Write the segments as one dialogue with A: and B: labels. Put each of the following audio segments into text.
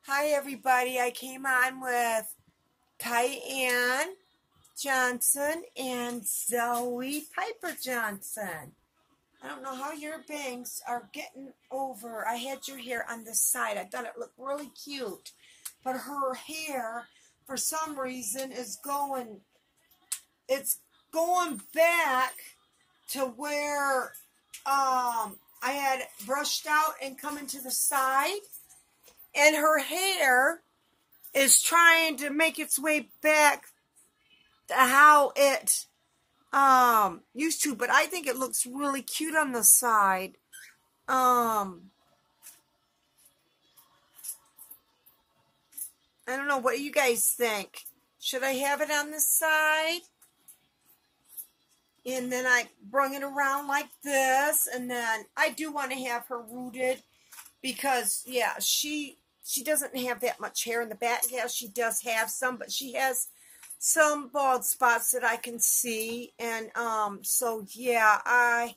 A: Hi everybody, I came on with Tyann Johnson and Zoe Piper Johnson. I don't know how your bangs are getting over. I had your hair on this side. I thought it looked really cute. But her hair, for some reason, it's going back to where I had brushed out and coming to the side. And her hair is trying to make its way back to how it used to, but I think it looks really cute on the side. I don't know, what do you guys think? Should I have it on the side? And then I bring it around like this, and then I do want to have her rooted because, yeah, she doesn't have that much hair in the back. Yeah, she does have some, but she has some bald spots that I can see. And, so, yeah,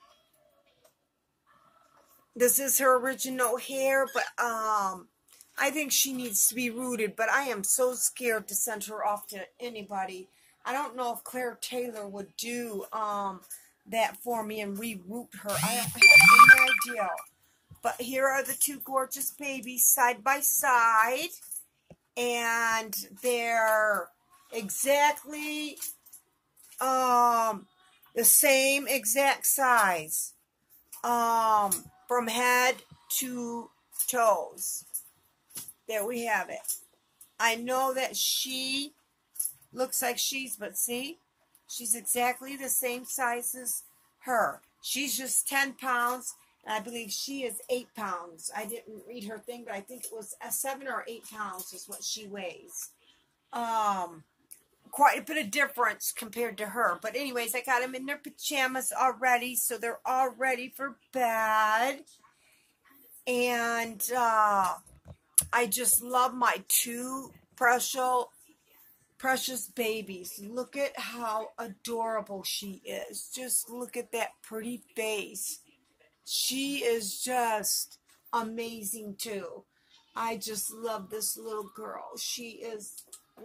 A: this is her original hair, but, I think she needs to be rooted, but I am so scared to send her off to anybody. I don't know if Claire Taylor would do, that for me and re-root her. I don't have any idea. But here are the two gorgeous babies side by side. And they're exactly the same exact size. From head to toes. There we have it. I know that she looks like but see? She's exactly the same size as her. She's just 10 pounds. I believe she is 8 pounds. I didn't read her thing, but I think it was 7 or 8 pounds is what she weighs. Quite a bit of difference compared to her. But anyways, I got them in their pajamas already, so they're all ready for bed. And I just love my two precious babies. Look at how adorable she is. Just look at that pretty face. She is just amazing too. I just love this little girl. She is,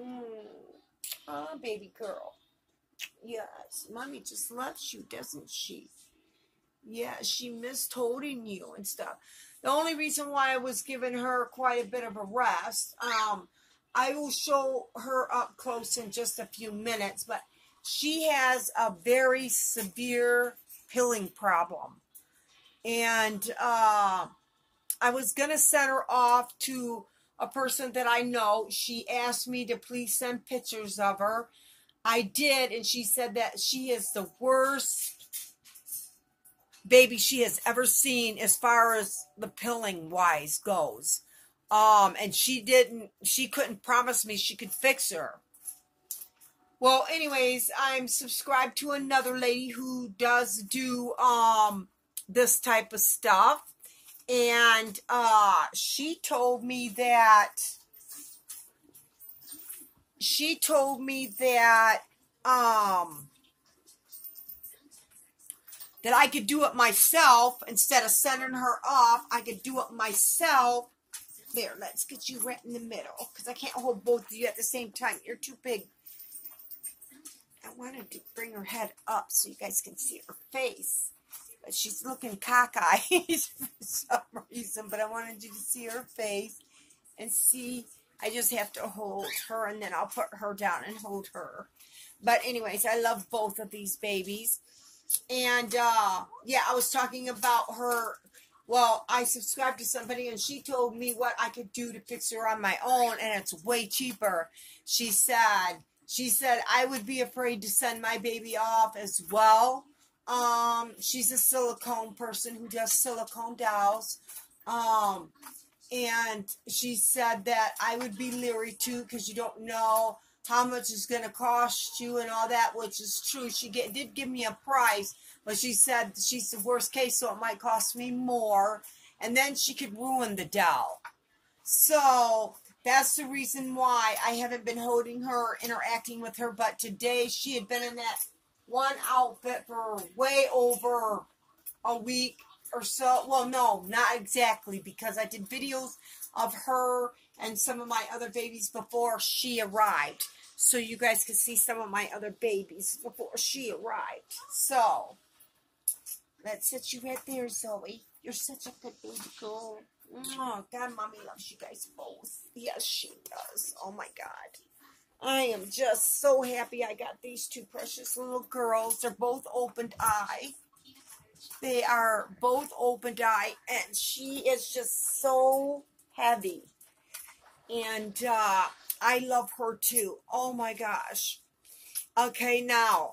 A: baby girl. Yes, mommy just loves you, doesn't she? Yeah, she missed holding you and stuff. The only reason why I was giving her quite a bit of a rest, I will show her up close in just a few minutes, but she has a very severe pilling problem. And I was going to send her off to a person that I know. She asked me to please send pictures of her. I did, and she said that she is the worst baby she has ever seen as far as the pilling wise goes. And she couldn't promise me she could fix her. Well, anyways, I'm subscribed to another lady who does do, this type of stuff. And, she told me that that I could do it myself instead of sending her off. I could do it myself. There, let's get you right in the middle because I can't hold both of you at the same time. You're too big. I wanted to bring her head up so you guys can see her face. But she's looking cockeyed for some reason. But I wanted you to see her face and see. I just have to hold her and then I'll put her down and hold her. But anyways, I love both of these babies. And, yeah, I was talking about her. Well, I subscribed to somebody and she told me what I could do to fix her on my own, and it's way cheaper. She said I would be afraid to send my baby off as well. She's a silicone person who does silicone dolls. And she said that I would be leery too because you don't know how much it's going to cost you and all that, which is true. She did give me a price, but she said she's the worst case, so it might cost me more. And then she could ruin the doll. So that's the reason why I haven't been holding her, interacting with her. But today she had been in that one outfit for way over a week. or so. Well, no, not exactly, because I did videos of her and some of my other babies before she arrived. So you guys can see some of my other babies before she arrived. So, let's set you right there, Zoe. You're such a good baby girl. Oh, God, Mommy loves you guys both. Yes, she does. Oh, my God. I am just so happy I got these two precious little girls. They're both opened eye. They are both opened eye, and she is just so heavy. And I love her too. Oh my gosh. Okay, now,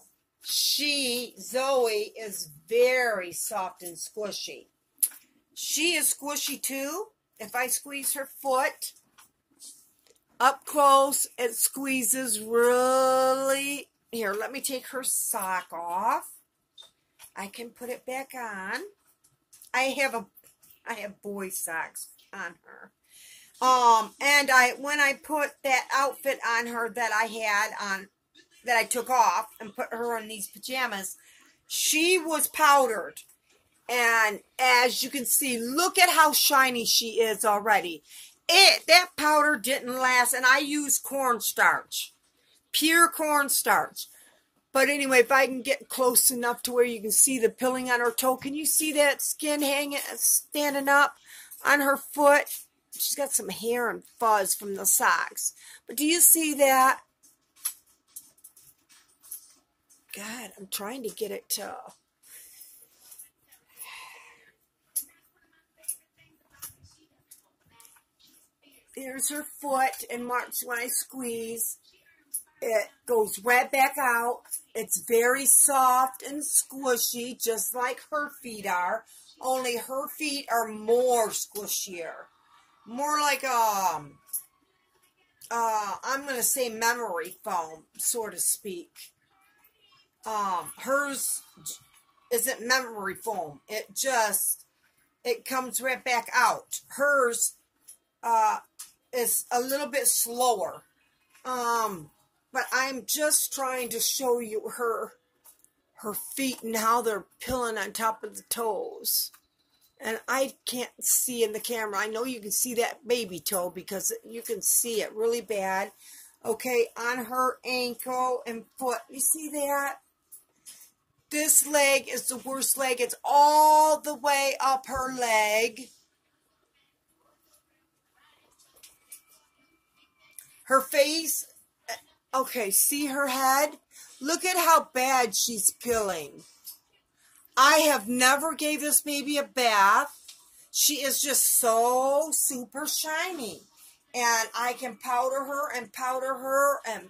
A: Zoe is very soft and squishy. She is squishy too. If I squeeze her foot up close, it squeezes really. Here, let me take her sock off. I can put it back on. I have boy socks on her. And when I put that outfit on her that I had on, that I took off and put her in these pajamas, she was powdered. And as you can see, look at how shiny she is already. That powder didn't last, and I used cornstarch, pure cornstarch. But anyway, if I can get close enough to where you can see the pilling on her toe, can you see that skin hanging, standing up on her foot? She's got some hair and fuzz from the socks. But do you see that? God, I'm trying to get it to... There's her foot, and March, when I squeeze, it goes right back out. It's very soft and squishy, just like her feet are. Only her feet are more squishier. More like, I'm going to say memory foam, so to speak. Hers isn't memory foam. It comes right back out. Hers, is a little bit slower. But I'm just trying to show you her feet and how they're pilling on top of the toes. And I can't see in the camera. I know you can see that baby toe because you can see it really bad. Okay, on her ankle and foot. You see that? This leg is the worst leg. It's all the way up her leg. Her face, okay, see her head? Look at how bad she's peeling. I have never gave this baby a bath. She is just so super shiny. And I can powder her and powder her and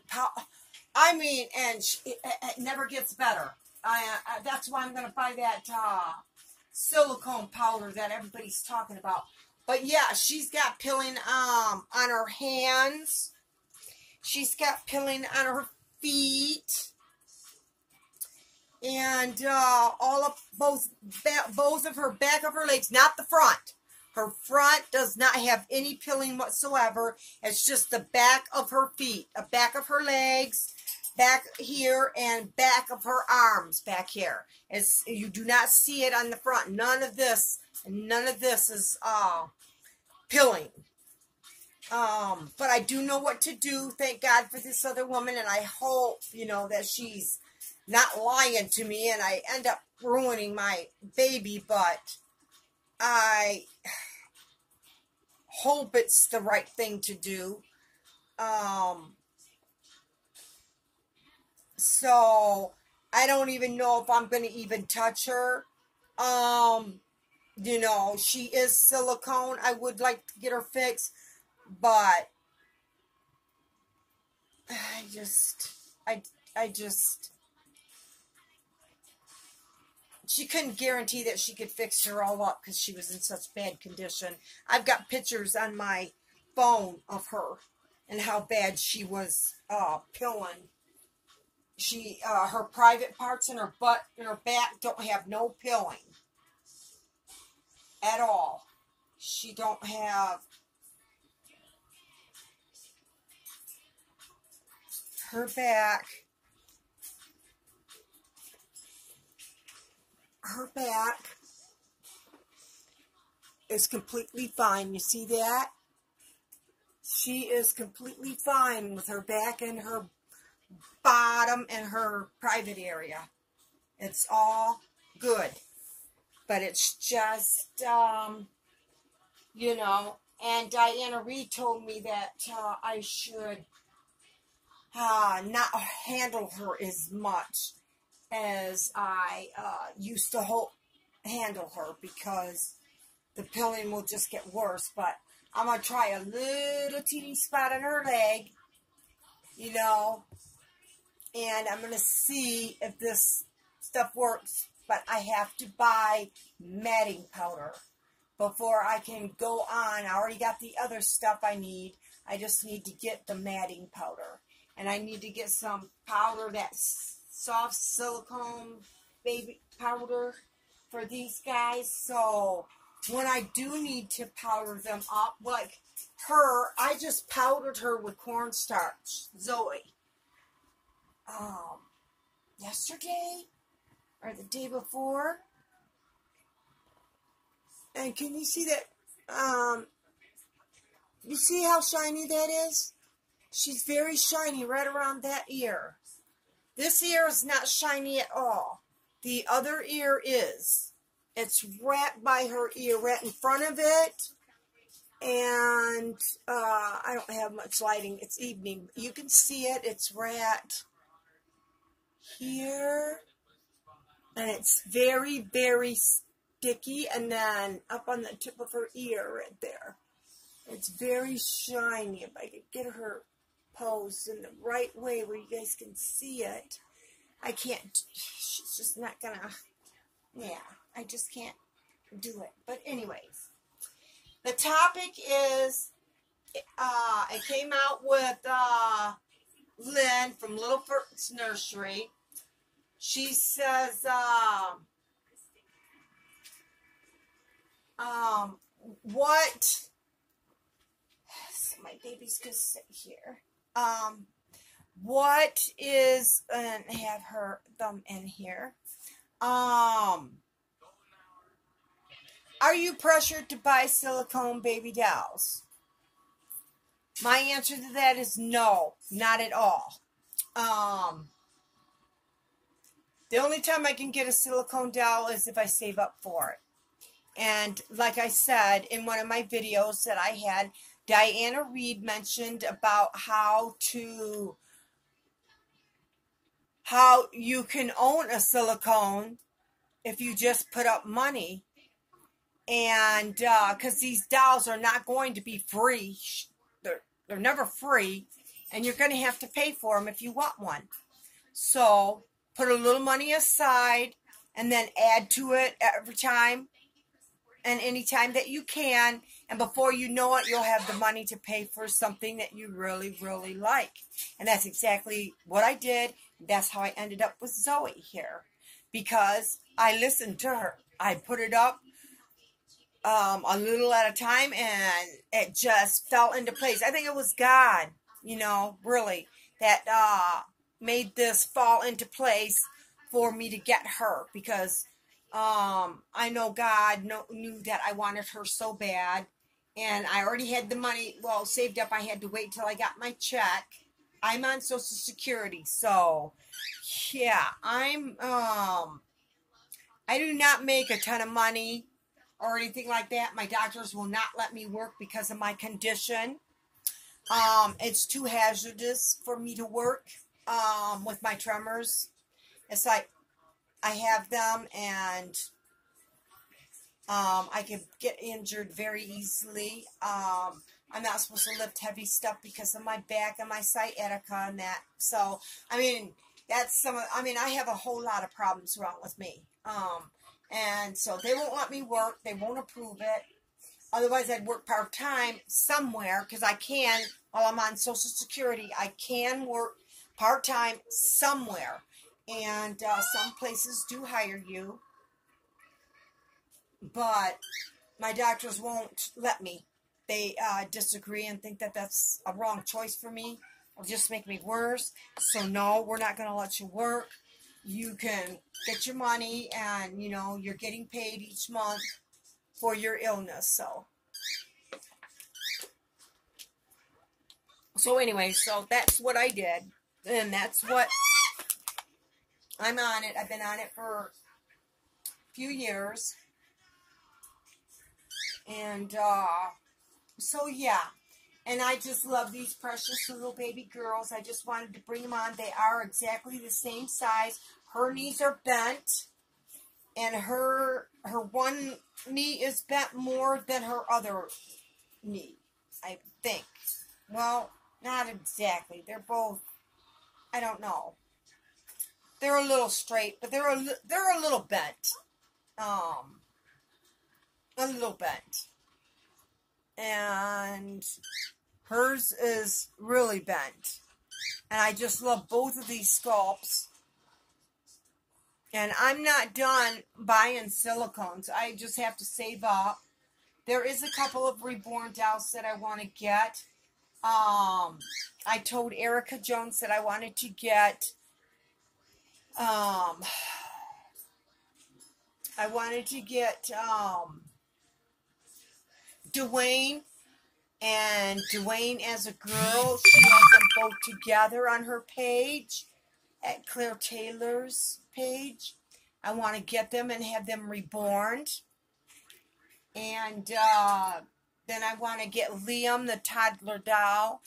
A: it never gets better. That's why I'm going to buy that silicone powder that everybody's talking about. But yeah, she's got peeling on her hands. She's got peeling on her feet, and both of her back of her legs, not the front. Her front does not have any peeling whatsoever. It's just the back of her feet, the back of her legs, back here, and back of her arms back here. You do not see it on the front. None of this is peeling. But I do know what to do. Thank God for this other woman, and I hope, that she's not lying to me and I end up ruining my baby, but I hope it's the right thing to do. So I don't even know if I'm going to even touch her. She is silicone. I would like to get her fixed. But I just, she couldn't guarantee that she could fix her all up because she was in such bad condition. I've got pictures on my phone of her and how bad she was peeling. Her private parts in her butt and her back don't have no peeling at all. She don't have... Her back, is completely fine. You see that? She is completely fine with her back and her bottom and her private area. It's all good. But it's just, you know, and Diana Reed told me that I should not handle her as much as I used to handle her, because the pilling will just get worse. But I'm going to try a little teeny spot on her leg, you know, and I'm going to see if this stuff works. But I have to buy matting powder before I can go on. I already got the other stuff I need. I just need to get the matting powder. And I need to get some powder, that's soft silicone baby powder for these guys. So when I do need to powder them up, like her, I just powdered her with cornstarch, Zoe. Yesterday or the day before. And can you see that? You see how shiny that is? She's very shiny right around that ear. This ear is not shiny at all. The other ear is. It's right by her ear, right in front of it. And I don't have much lighting. It's evening. You can see it. It's right here. And it's very, very sticky. And then up on the tip of her ear right there. It's very shiny. If I could get her posed in the right way where you guys can see it. I can't. She's just not going to. Yeah, I just can't do it. But anyways, the topic is, it came out with Lynn from Little First Nursery. She says, what, so my baby's going to sit here. What is, and have her thumb in here. Are you pressured to buy silicone baby dolls? My answer to that is no, not at all. The only time I can get a silicone doll is if I save up for it. And like I said in one of my videos that I had, Diana Reed mentioned about how you can own a silicone if you just put up money. And because these dolls are not going to be free. They're never free. And you're going to have to pay for them if you want one. So put a little money aside and then add to it every time and any time that you can. And before you know it, you'll have the money to pay for something that you really, really like. And that's exactly what I did. That's how I ended up with Zoe here. Because I listened to her. I put it up a little at a time, and it just fell into place. I think it was God, you know, really, that made this fall into place for me to get her. Because I know God knew that I wanted her so bad. And I already had the money, well, saved up. I had to wait till I got my check. I'm on Social Security, so yeah, I do not make a ton of money or anything like that. My doctors will not let me work because of my condition. It's too hazardous for me to work with my tremors. It's like I have them, and I can get injured very easily. I'm not supposed to lift heavy stuff because of my back and my sciatica and that. So, I mean, that's I have a whole lot of problems wrong with me. And so they won't let me work. They won't approve it. Otherwise, I'd work part-time somewhere, because I can, while I'm on Social Security, I can work part-time somewhere. And some places do hire you. But my doctors won't let me. They disagree and think that that's a wrong choice for me. It'll just make me worse. So no, we're not going to let you work. You can get your money, and, you know, you're getting paid each month. for your illness. So anyway, so that's what I did, and that's what I'm on it. I've been on it for a few years, and so yeah. And I just love these precious little baby girls. I just wanted to bring them on. They are exactly the same size. Her knees are bent, and her one knee is bent more than her other knee, I think. Well, not exactly. They're both, I don't know. They're a little straight, but they're a little bent. A little bent. And hers is really bent. And I just love both of these sculpts. And I'm not done buying silicones. I just have to save up. There is a couple of reborn dolls that I want to get. I told Erica Jones that I wanted to get Dwayne, and Dwayne as a girl. She has them both together on her page, at Claire Taylor's page. I want to get them and have them reborn. And then I want to get Liam, the toddler doll.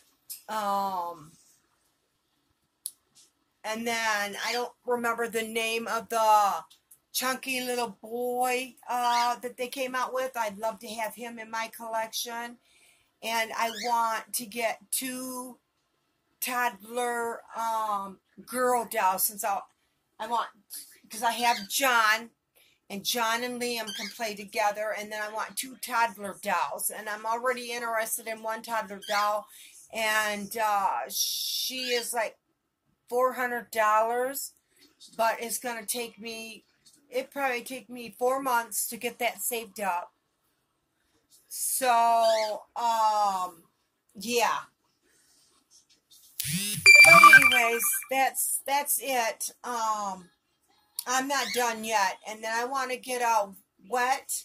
A: And then I don't remember the name of the chunky little boy that they came out with. I'd love to have him in my collection. And I want to get 2 toddler girl dolls, since because I have John, and John and Liam can play together, and then I want 2 toddler dolls, and I'm already interested in 1 toddler doll, and she is like $400, but it's going to take me, it'd probably take me 4 months to get that saved up. So, yeah. But anyways, that's it. I'm not done yet. And then I want to get a wet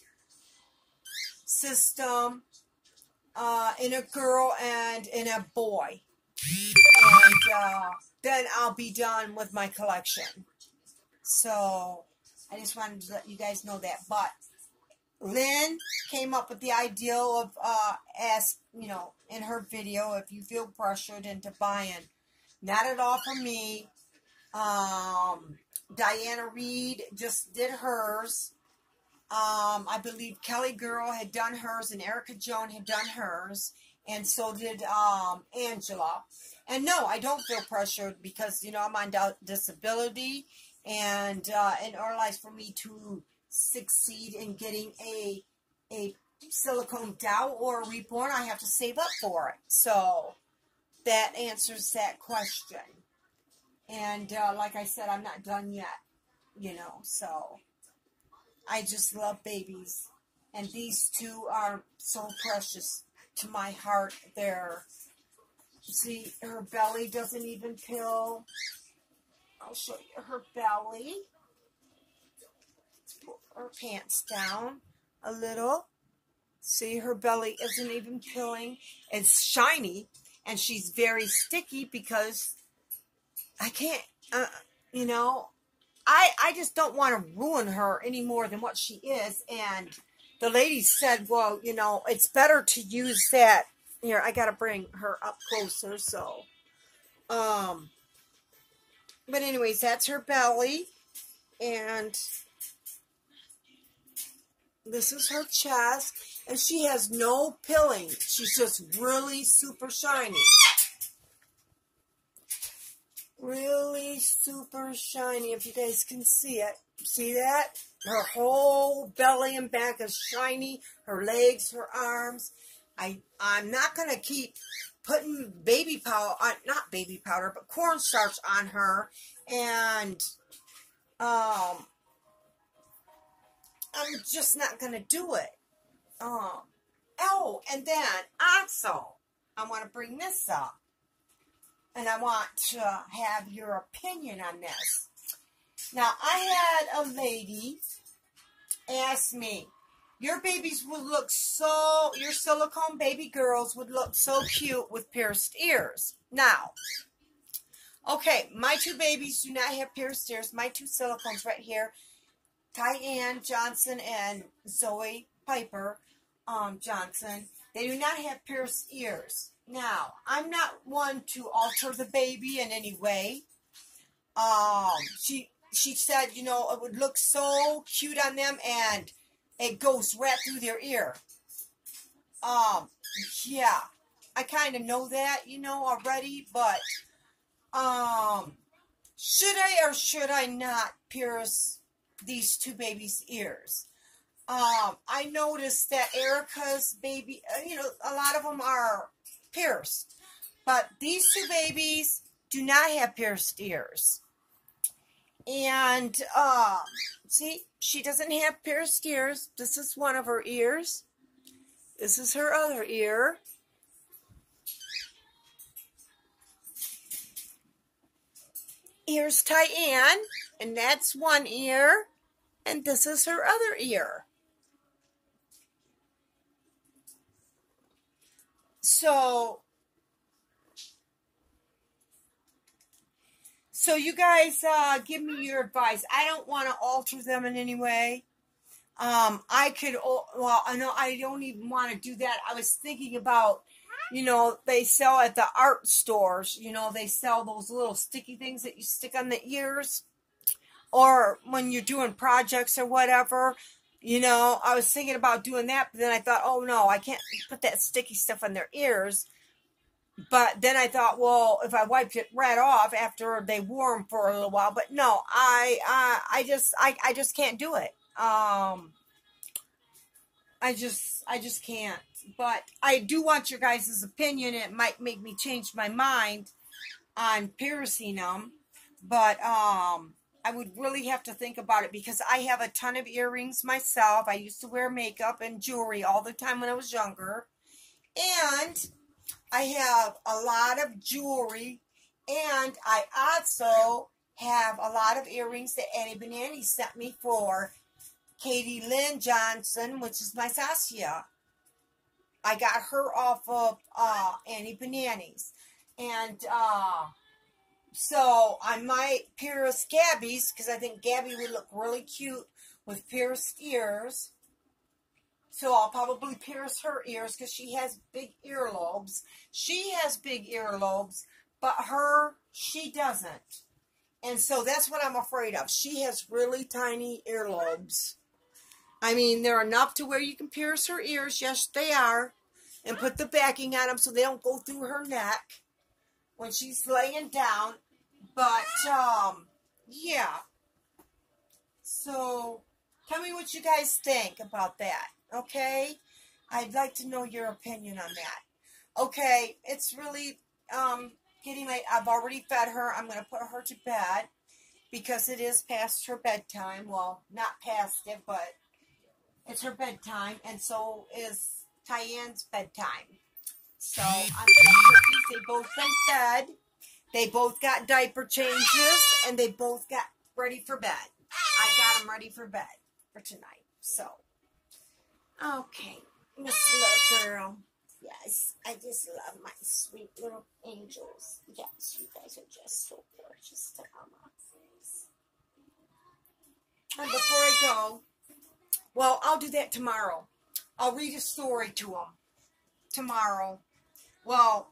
A: system in a girl and in a boy. And then I'll be done with my collection. So I just wanted to let you guys know that. But Lynn came up with the idea of, in her video, if you feel pressured into buying. Not at all for me. Diana Reed just did hers. I believe Kelly Girl had done hers, and Erica Joan had done hers, and so did Angela. And no, I don't feel pressured because, I'm on disability, and in order for me to succeed in getting a silicone doll or a reborn, I have to save up for it. So that answers that question. And like I said, I'm not done yet, so I just love babies. And these 2 are so precious to my heart. See, her belly doesn't even pill. I'll show you her belly. Let's pull her pants down a little. See, her belly isn't even pilling. It's shiny, and she's very sticky because I can't, I just don't want to ruin her any more than what she is. And the lady said, well, it's better to use that. Here, I got to bring her up closer. So, but anyways, that's her belly. And this is her chest. And she has no pilling. She's just really super shiny. Really super shiny, if you guys can see it. See that? Her whole belly and back is shiny. Her legs, her arms. I'm not going to keep putting baby powder, not baby powder, but cornstarch on her. And I'm just not going to do it. Oh, and then also, I want to bring this up. And I want to have your opinion on this. Now, I had a lady ask me, Your babies would look so, your silicone baby girls would look so cute with pierced ears. Now, okay, my two babies do not have pierced ears. My two silicones right here, Tyann Johnson and Zoe Piper Johnson, they do not have pierced ears. Now, I'm not one to alter the baby in any way. She said, you know, it would look so cute on them, and it goes right through their ear. Yeah, I kind of know that, you know, already, but, should I or should I not pierce these two babies' ears? I noticed that Erica's baby, you know, a lot of them are pierced, but these two babies do not have pierced ears. And, see, she doesn't have pierced ears. This is one of her ears. This is her other ear. Here's Tyann, and that's one ear, and this is her other ear. So you guys give me your advice. I don't want to alter them in any way. I could, well, I know I don't even want to do that. I was thinking about, you know, they sell at the art stores, you know, they sell those little sticky things that you stick on the ears, or when you're doing projects or whatever, you know, I was thinking about doing that, but then I thought, oh no, I can't put that sticky stuff on their ears. But then I thought, well, if I wiped it right off after they wore them for a little while, but no, I just can't do it. I just can't. But I do want your guys' opinion. It might make me change my mind on piercing them. But I would really have to think about it, because I have a ton of earrings myself. I used to wear makeup and jewelry all the time when I was younger. And I have a lot of jewelry. And I also have a lot of earrings that Annie Banani sent me for Katie Lynn Johnson, which is my Saskia. I got her off of Annie Banani's. And so I might pierce Gabby's, because I think Gabby would look really cute with pierced ears. So I'll probably pierce her ears, because she has big earlobes. She has big earlobes, but she doesn't. And so that's what I'm afraid of. She has really tiny earlobes. I mean, they're enough to where you can pierce her ears. Yes, they are. And put the backing on them so they don't go through her neck when she's laying down. But, yeah. So, tell me what you guys think about that, okay? I'd like to know your opinion on that. Okay, it's really getting late. I've already fed her. I'm going to put her to bed, because it is past her bedtime. Well, not past it, but it's her bedtime, and so is Tyann's bedtime. So I'm going to put these. They both went to bed. They both got diaper changes, and they both got ready for bed. I got them ready for bed for tonight. So, okay, Miss Little Girl. Yes, I just love my sweet little angels. Yes, you guys are just so gorgeous to come on. And before I go, well, I'll do that tomorrow. I'll read a story to them tomorrow. Well,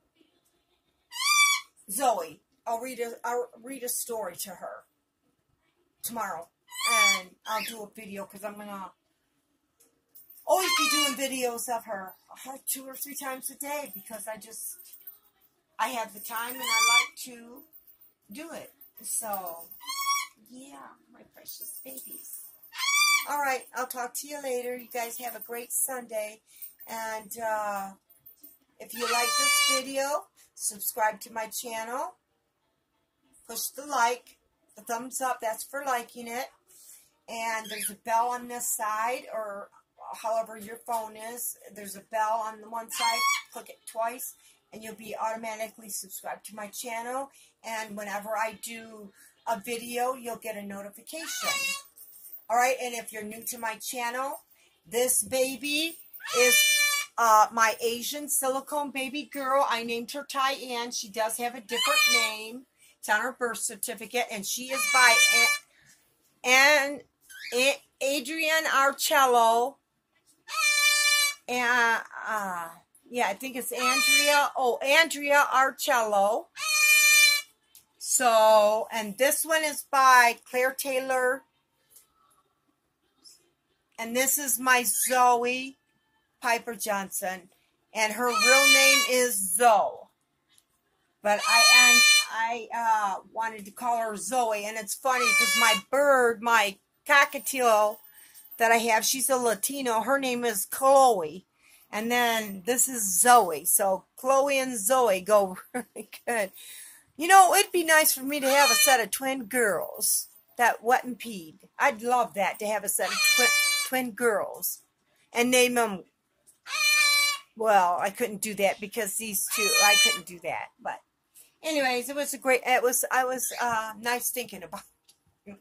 A: Zoe, I'll read a story to her tomorrow, and I'll do a video, because I'm gonna always be doing videos of her 2 or 3 times a day, because I have the time and I like to do it. So, yeah, my precious babies. All right, I'll talk to you later. You guys have a great Sunday. And if you like this video, subscribe to my channel. Push the like, the thumbs up, that's for liking it. And there's a bell on this side, or however your phone is. There's a bell on the one side. Click it twice, and you'll be automatically subscribed to my channel. And whenever I do a video, you'll get a notification. All right, and if you're new to my channel This baby is my Asian silicone baby girl. I named her Tyann. She does have a different name. It's on her birth certificate, and she is by Adrienne Arcello. And yeah, I think it's Andrea. Oh, Andrea Arcello. So, and this one is by Claire Taylor. And this is my Zoe Piper Johnson. And her real name is Zoe. But I wanted to call her Zoe. And it's funny because my bird, my cockatiel that I have, she's a Latino. Her name is Chloe. And then this is Zoe. So Chloe and Zoe go really good. You know, it'd be nice for me to have a set of twin girls that wet and peed. I'd love that, to have a set of twin girls and name them. Well, I couldn't do that because these two, I couldn't do that. But anyways, it was a great, I was nice thinking about it.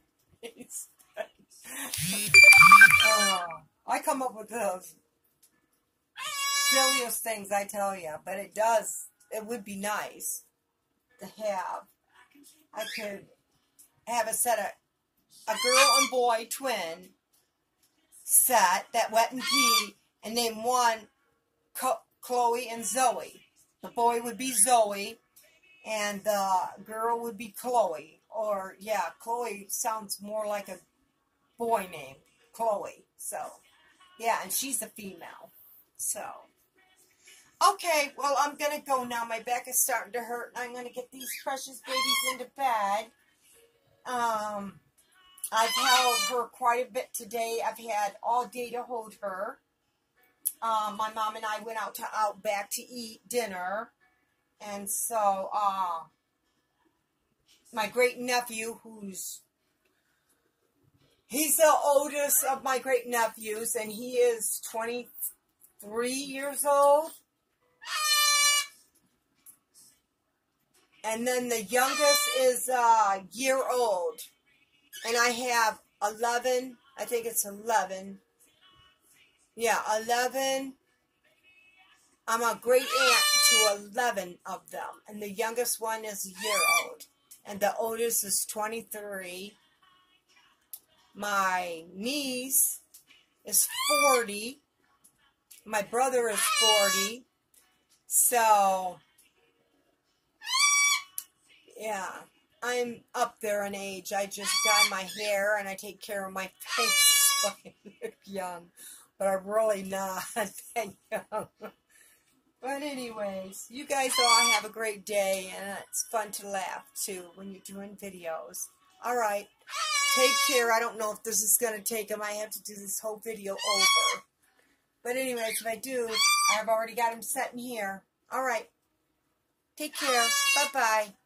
A: I come up with those silliest things, I tell you, but it would be nice to have. I could have a set of a girl and boy twin set that wet and pee, and name one Chloe and Zoe. The boy would be Zoe, and the girl would be Chloe. Or yeah, Chloe sounds more like a boy name, Chloe. So yeah, and she's a female. So okay, well, I'm going to go now. My back is starting to hurt, and I'm going to get these precious babies into bed. I've held her quite a bit today. I've had all day to hold her. My mom and I went out to Outback to eat dinner. And so, my great-nephew, he's the oldest of my great-nephews, and he is 23 years old. And then the youngest is a year old. And I have 11, I think it's 11. Yeah, 11. I'm a great aunt to 11 of them. And the youngest one is a year old. And the oldest is 23. My niece is 40. My brother is 40. So yeah, I'm up there in age. I just dye my hair and I take care of my face so I look young. But I'm really not that young. But anyways, you guys all have a great day, and it's fun to laugh too when you're doing videos. Alright, take care. I don't know if this is going to take, I might have to do this whole video over. But anyways, if I do, I've already got them set in here. Alright, take care. Bye-bye.